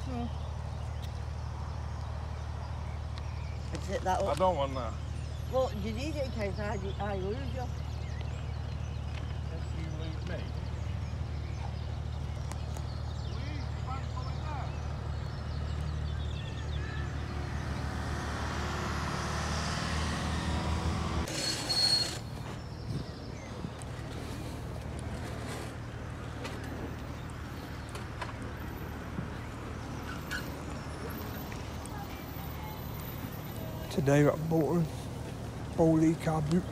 Sit that up. I don't want that. Well, you need it in case I lose you. If you lose me. Today we're at Bowlee Carboot.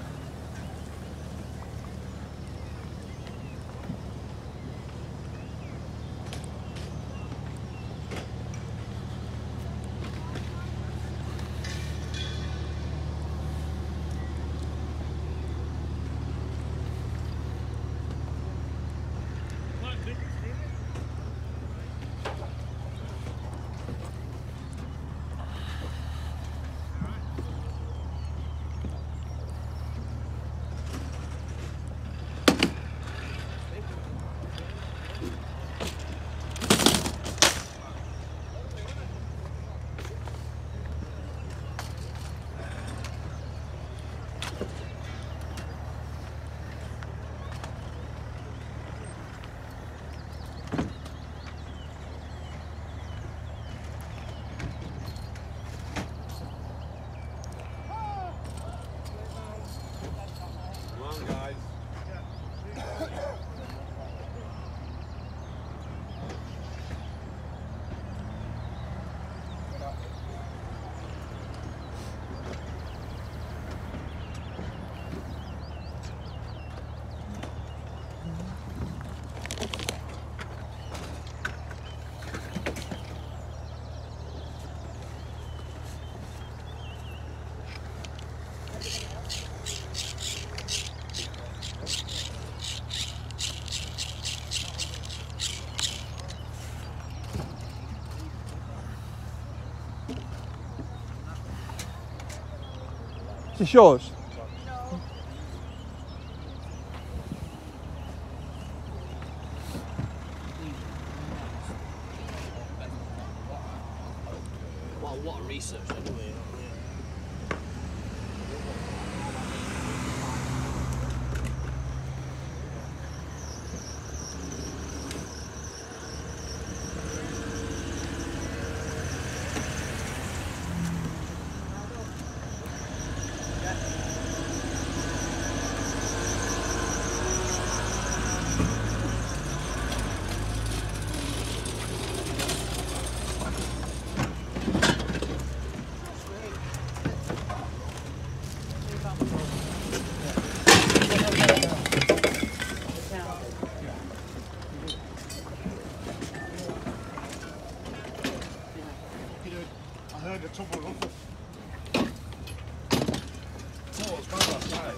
Is this yours? Well, what a research anyway. I heard the trouble run. Oh, it's gone last night.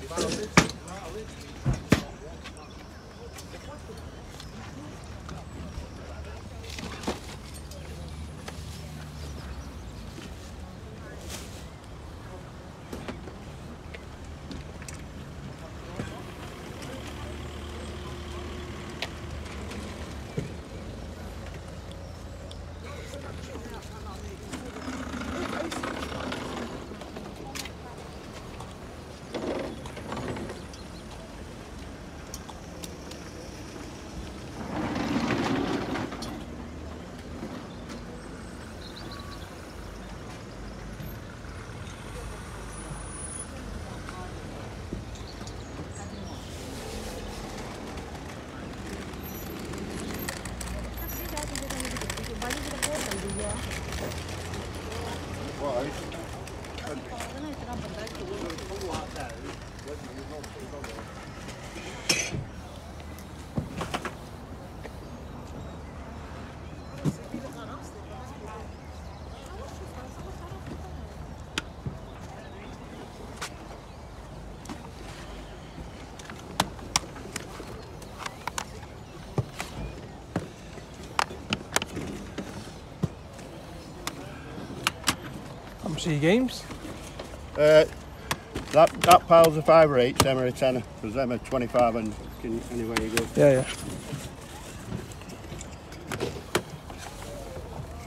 How much are your games? That pile's a 5 or 8, them are a 10, because them are 25 and anywhere you go. Yeah, yeah.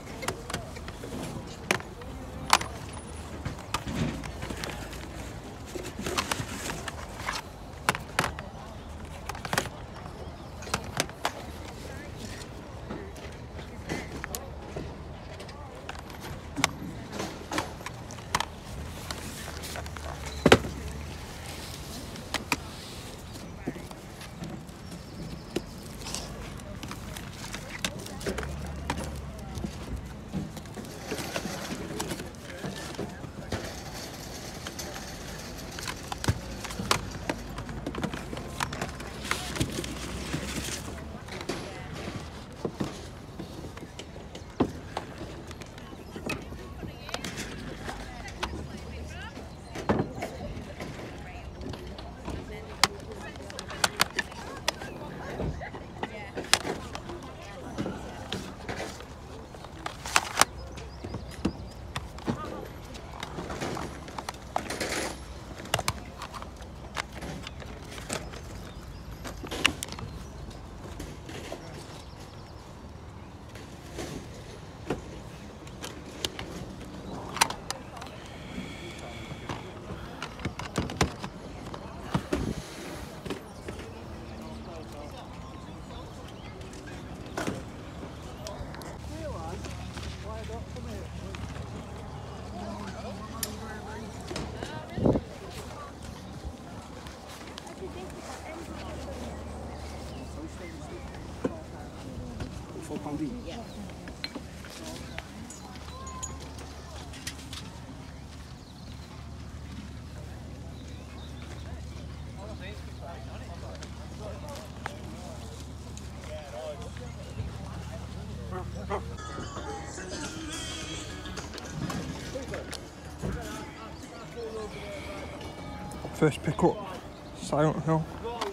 First pickup, Silent Hill.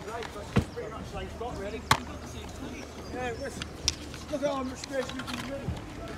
Look at how much space we can ready.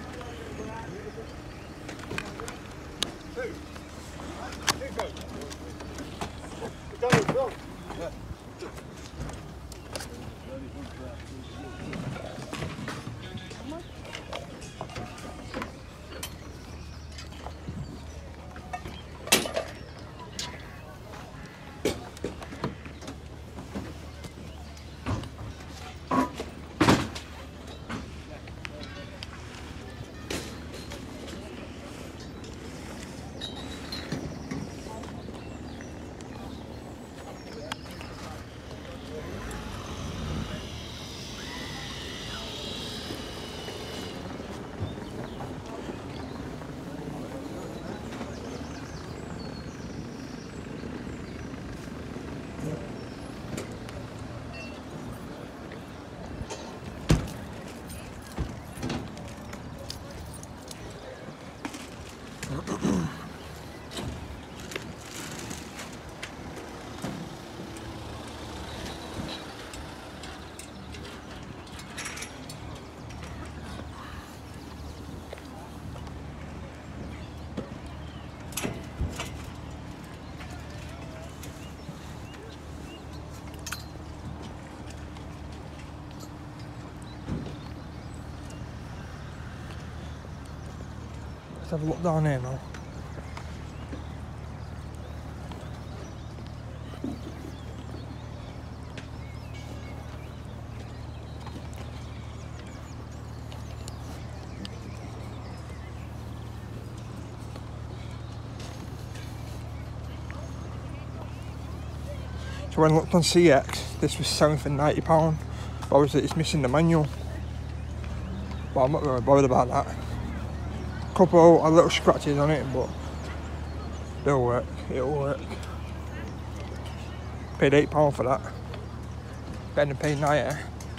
Let's have a look down here now. So when I looked on CX, this was selling for £90. But obviously it's missing the manual. But I'm not really bothered about that. Couple of little scratches on it, but they'll work, it'll work. Paid £8 for that. Better than paying 90.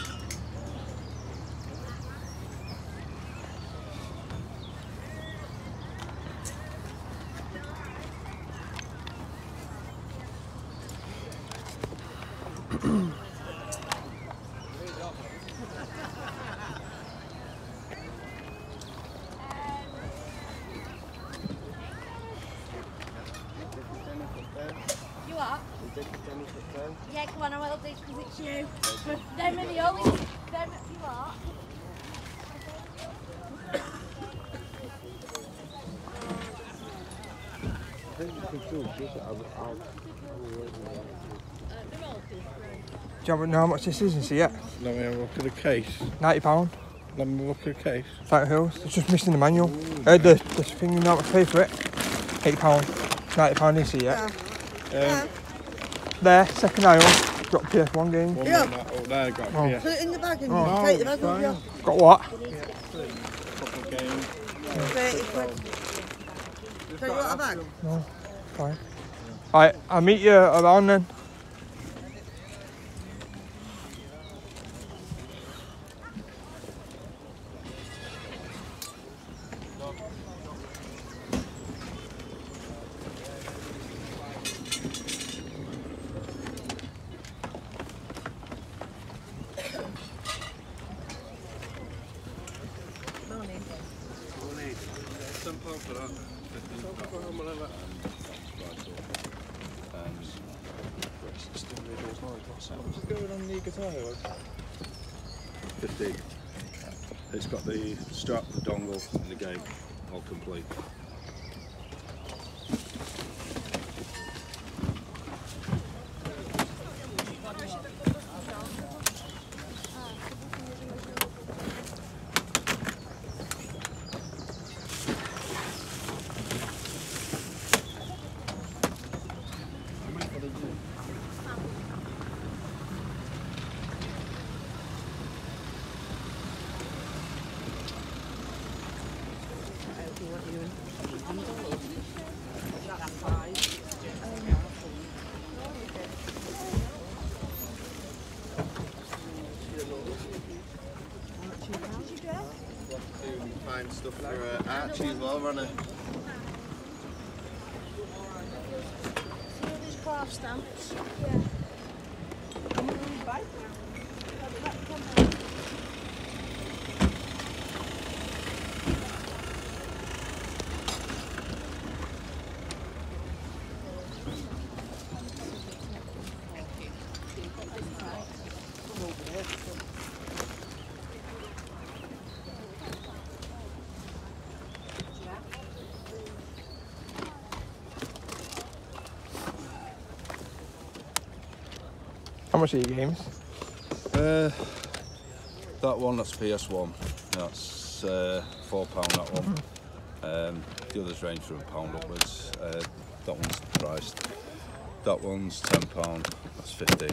You are? Yeah, come on, I will do because it's you. Them are the only. Them, you are. Do you know how much this is in CX? Let me have a look at the case. £90. Let me look at the case. Silent Hills. It's just missing the manual. The thing you know how much to pay for it. £8. £90 in CX. There, second aisle. Got PS1 game. One Yeah. on that, oh, there, got Oh. yeah. Put it in the bag and Oh. take the bag with you. Got what? Couple of games. 30 quid. So you want a bag? No, fine. Alright, I'll meet you around then. What's going on the guitar here? 15. It's got the strap, the dongle, and the game all complete. Find stuff for Archie as well, running. 12 stamps. Yeah. How much are your games? That one, that's PS1. That's £4 that one. The others range from £1 upwards. That one's priced. That one's £10. That's 15.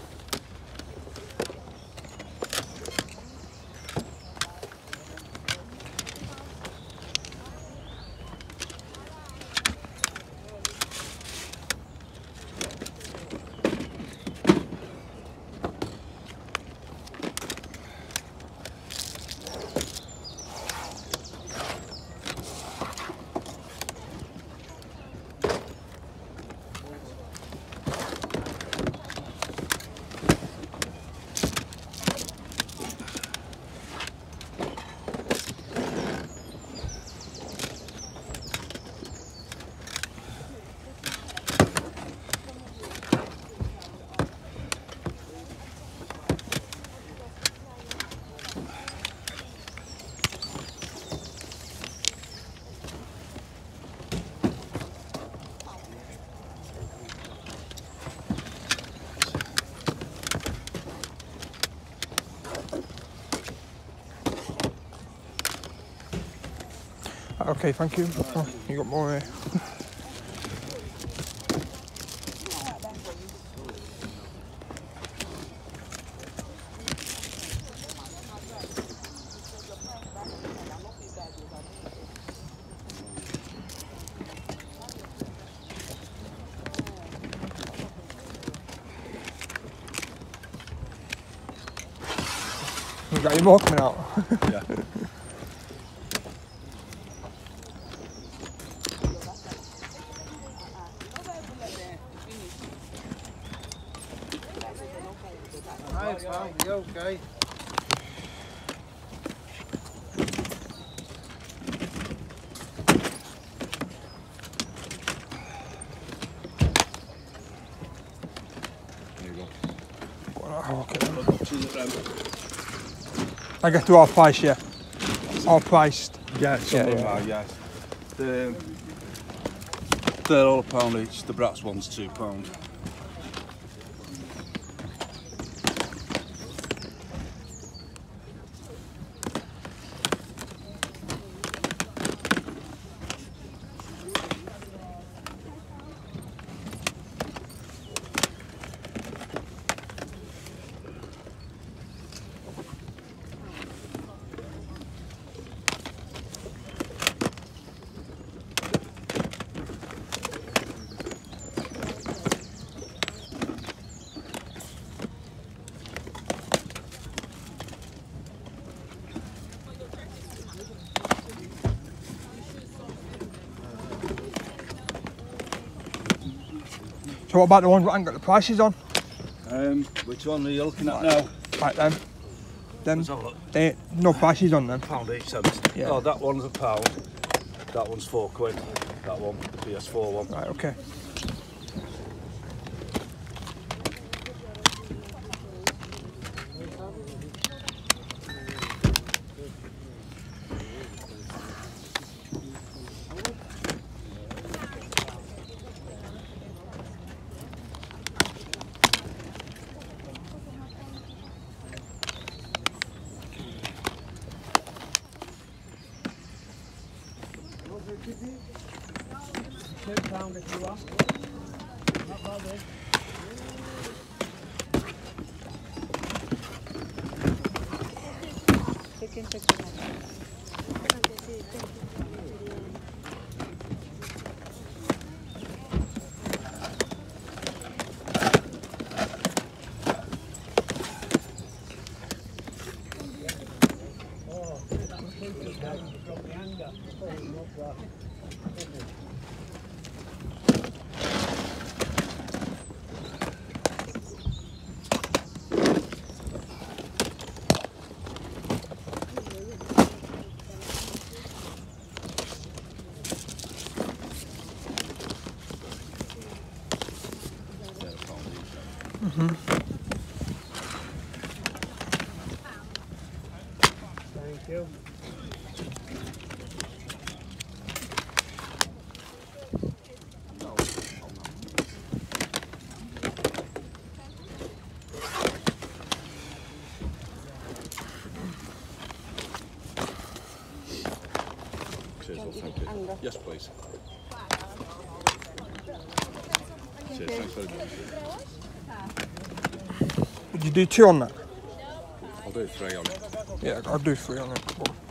Okay, thank you. Oh, you got more here. You got any more coming out? Yeah. Hi, pal, you okay? There you go. Oh, okay. I guess they're all priced, yeah. All priced. Yeah, some of them are, yeah. They're all £1 each. The Bratz one's £2. So what about the ones that haven't got the prices on? Which one are you looking at now? Like them. Let's have a look. They ain't no prices on them. £1 each. Yeah. Oh, that one's £1. That one's £4. That one, the PS4 one. Right, okay. £2 if you want. Not bad, eh? Thank you. Cheers, well, thank you. Yes, please. Cheers, thanks very much. Would you do 2 on that? I'll do 3 on it. Yeah, I'll do 3 on it. Come on.